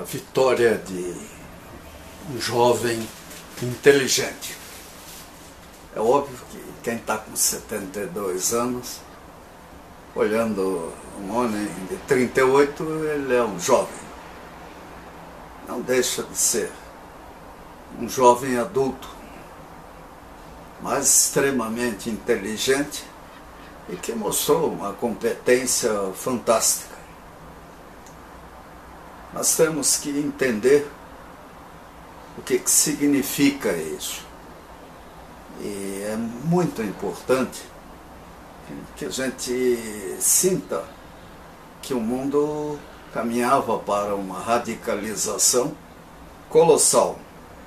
vitória de um jovem inteligente. É óbvio que quem está com 72 anos, olhando um homem de 38, ele é um jovem. Não deixa de ser um jovem adulto, mas extremamente inteligente e que mostrou uma competência fantástica. Nós temos que entender o que significa isso. E é muito importante que a gente sinta que o mundo caminhava para uma radicalização colossal.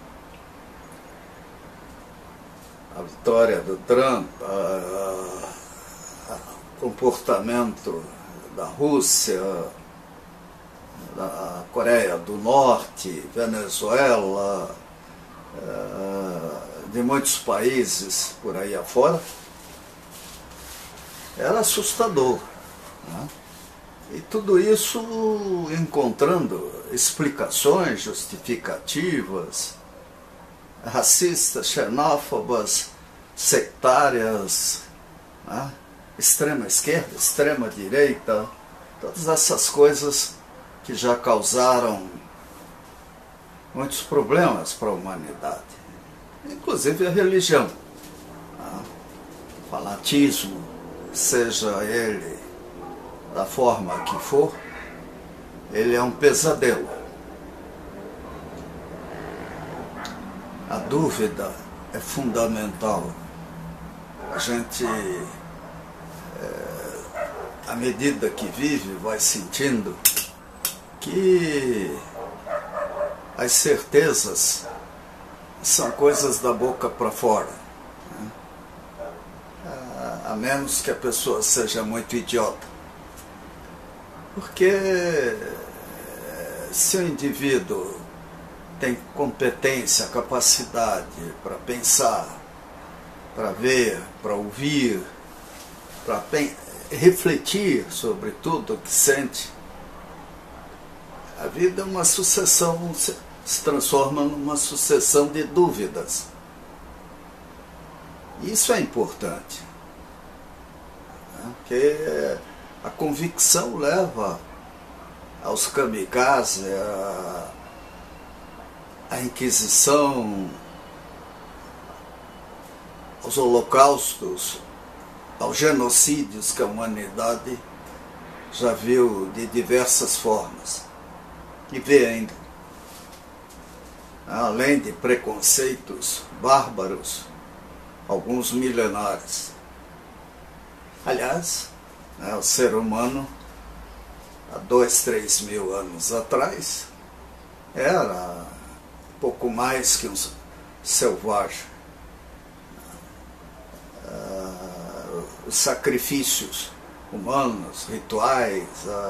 A vitória do Trump, o comportamento da Rússia, da Coreia do Norte, Venezuela, de muitos países por aí afora, era assustador, né? E tudo isso encontrando explicações justificativas, racistas, xenófobas, sectárias, né? Extrema esquerda, extrema direita, todas essas coisas que já causaram muitos problemas para a humanidade, inclusive a religião. O fanatismo, seja ele da forma que for, ele é um pesadelo. A dúvida é fundamental. A gente, à medida que vive, vai sentindo que as certezas são coisas da boca para fora, né? A menos que a pessoa seja muito idiota. Porque se o indivíduo tem competência, capacidade para pensar, para ver, para ouvir, para refletir sobre tudo o que sente, a vida é uma sucessão, se transforma numa sucessão de dúvidas. Isso é importante, né? Porque a convicção leva aos kamikazes, à Inquisição, aos holocaustos, aos genocídios que a humanidade já viu de diversas formas. E vê ainda, além de preconceitos bárbaros, alguns milenares. Aliás, o ser humano, há 2, 3 mil anos atrás, era pouco mais que um selvagem. Os sacrifícios humanos, rituais,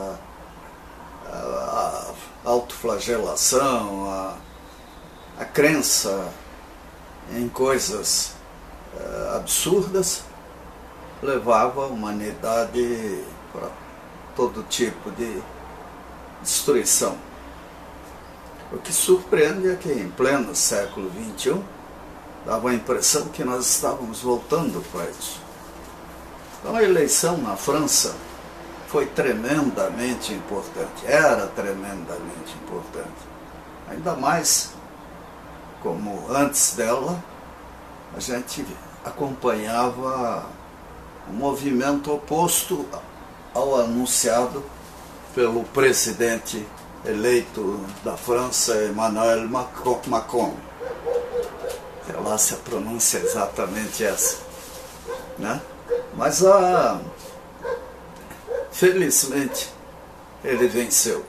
a autoflagelação, a crença em coisas absurdas levava a humanidade para todo tipo de destruição. O que surpreende é que em pleno século XXI dava a impressão que nós estávamos voltando para isso. Então a eleição na França foi tremendamente importante, era tremendamente importante. Ainda mais como antes dela a gente acompanhava o movimento oposto ao anunciado pelo presidente eleito da França, Emmanuel Macron. Sei lá se a pronúncia é exatamente essa, né? Mas felizmente ele venceu.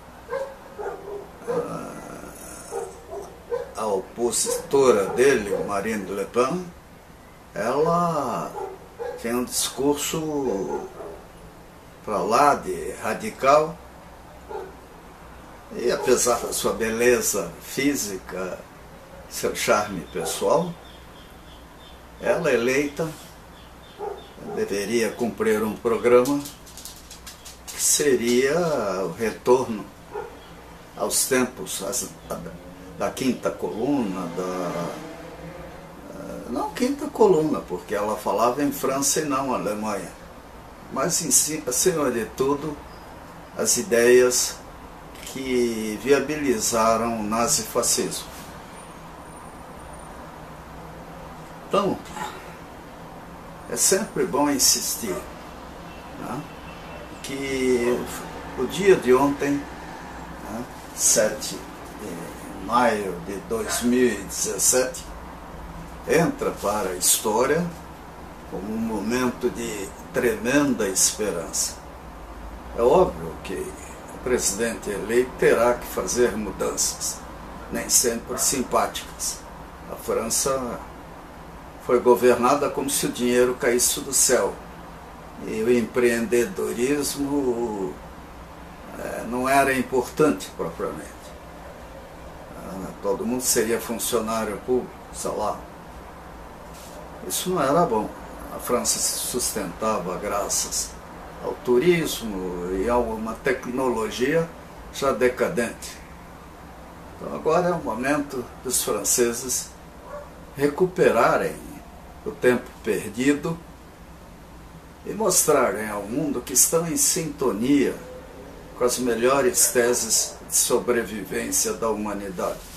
A opositora dele, Marine Le Pen, ela tem um discurso para lá de radical, e apesar da sua beleza física, seu charme pessoal, ela eleita deveria cumprir um programa que seria o retorno aos tempos da quinta coluna, não quinta coluna, porque ela falava em França e não Alemanha, mas acima de tudo as ideias que viabilizaram o nazifascismo. Então, é sempre bom insistir, né, que o dia de ontem, né, 7 de maio de 2017, entra para a história como um momento de tremenda esperança. É óbvio que o presidente eleito terá que fazer mudanças, nem sempre simpáticas. A França foi governada como se o dinheiro caísse do céu. E o empreendedorismo não era importante propriamente. Todo mundo seria funcionário público, sei lá. Isso não era bom. A França se sustentava graças ao turismo e a uma tecnologia já decadente. Então agora é o momento dos franceses recuperarem o tempo perdido e mostrarem ao mundo que estão em sintonia com as melhores teses de sobrevivência da humanidade.